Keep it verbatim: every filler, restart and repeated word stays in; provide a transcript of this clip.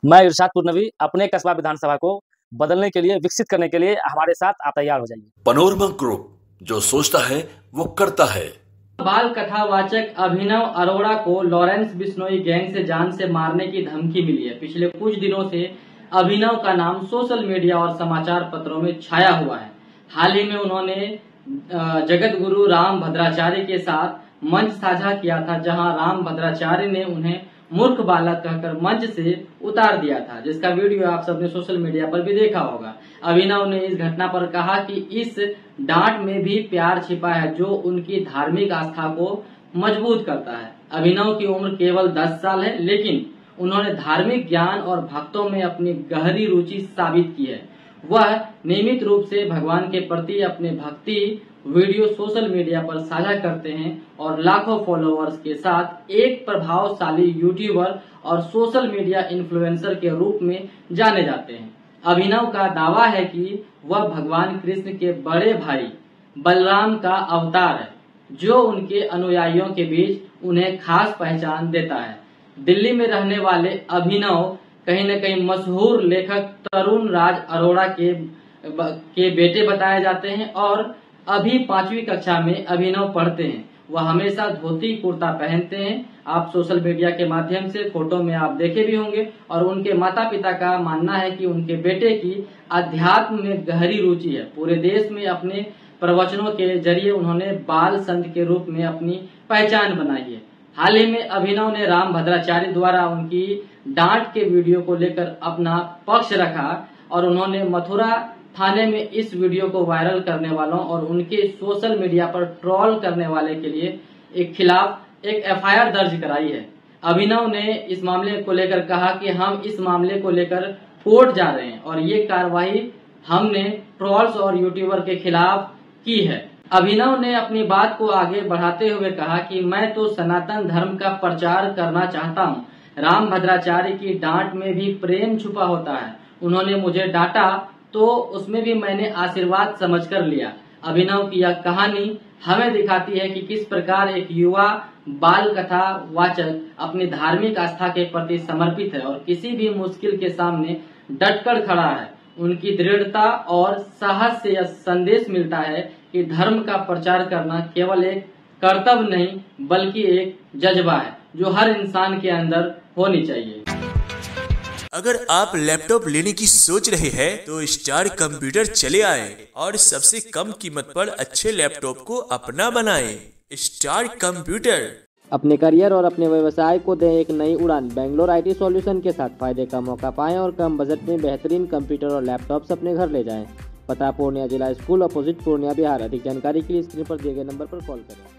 मैं इरशाद पुरनवी अपने कस्बा विधानसभा को बदलने के लिए, विकसित करने के लिए हमारे साथ आप तैयार हो जाइए। पनोरमा ग्रुप, जो सोचता है वो करता है। बाल कथावाचक अभिनव अरोड़ा को लॉरेंस बिश्नोई गैंग से जान से मारने की धमकी मिली है। पिछले कुछ दिनों से अभिनव का नाम सोशल मीडिया और समाचार पत्रों में छाया हुआ है। हाल ही में उन्होंने जगत गुरु राम भद्राचार्य के साथ मंच साझा किया था, जहां राम भद्राचार्य ने उन्हें मूर्ख बालक कहकर मंच से उतार दिया था, जिसका वीडियो आप सबने सोशल मीडिया पर भी देखा होगा। अभिनव ने इस घटना पर कहा कि इस डांट में भी प्यार छिपा है, जो उनकी धार्मिक आस्था को मजबूत करता है। अभिनव की उम्र केवल दस साल है, लेकिन उन्होंने धार्मिक ज्ञान और भक्तों में अपनी गहरी रुचि साबित की है। वह नियमित रूप से भगवान के प्रति अपने भक्ति वीडियो सोशल मीडिया पर साझा करते हैं और लाखों फॉलोअर्स के साथ एक प्रभावशाली यूट्यूबर और सोशल मीडिया इन्फ्लुएंसर के रूप में जाने जाते हैं। अभिनव का दावा है कि वह भगवान कृष्ण के बड़े भाई बलराम का अवतार है, जो उनके अनुयायियों के बीच उन्हें खास पहचान देता है। दिल्ली में रहने वाले अभिनव कहीं न कहीं मशहूर लेखक तरुण राज अरोड़ा के के बेटे बताए जाते हैं और अभी पांचवी कक्षा में अभिनव पढ़ते हैं। वह हमेशा धोती कुर्ता पहनते हैं। आप सोशल मीडिया के माध्यम से फोटो में आप देखे भी होंगे। और उनके माता पिता का मानना है कि उनके बेटे की अध्यात्म में गहरी रुचि है। पूरे देश में अपने प्रवचनों के जरिए उन्होंने बाल संत के रूप में अपनी पहचान बनाई है। हाल ही में अभिनव ने राम भद्राचार्य द्वारा उनकी डांट के वीडियो को लेकर अपना पक्ष रखा और उन्होंने मथुरा थाने में इस वीडियो को वायरल करने वालों और उनके सोशल मीडिया पर ट्रोल करने वाले के लिए एक खिलाफ एक एफ आई आर दर्ज कराई है। अभिनव ने इस मामले को लेकर कहा कि हम इस मामले को लेकर कोर्ट जा रहे हैं और ये कार्रवाई हमने ट्रोल्स और यूट्यूबर के खिलाफ की है। अभिनव ने अपनी बात को आगे बढ़ाते हुए कहा कि मैं तो सनातन धर्म का प्रचार करना चाहता हूँ। राम भद्राचार्य की डांट में भी प्रेम छुपा होता है। उन्होंने मुझे डांटा तो उसमें भी मैंने आशीर्वाद समझकर लिया। अभिनव की यह कहानी हमें दिखाती है कि किस प्रकार एक युवा बाल कथा वाचक अपनी धार्मिक आस्था के प्रति समर्पित है और किसी भी मुश्किल के सामने डटकर खड़ा है। उनकी दृढ़ता और साहस से यह संदेश मिलता है कि धर्म का प्रचार करना केवल एक कर्तव्य नहीं, बल्कि एक जज्बा है जो हर इंसान के अंदर होनी चाहिए। अगर आप लैपटॉप लेने की सोच रहे हैं तो स्टार कंप्यूटर चले आए और सबसे कम कीमत पर अच्छे लैपटॉप को अपना बनाएं। स्टार कंप्यूटर अपने करियर और अपने व्यवसाय को दें एक नई उड़ान। बैंगलोर आई टी सॉल्यूशन के साथ फायदे का मौका पाएं और कम बजट में बेहतरीन कंप्यूटर और लैपटॉप्स अपने घर ले जाएं। पता पूर्णिया जिला स्कूल अपोजिट पूर्णिया बिहार। अधिक जानकारी के लिए स्क्रीन पर दिए गए नंबर पर कॉल करें।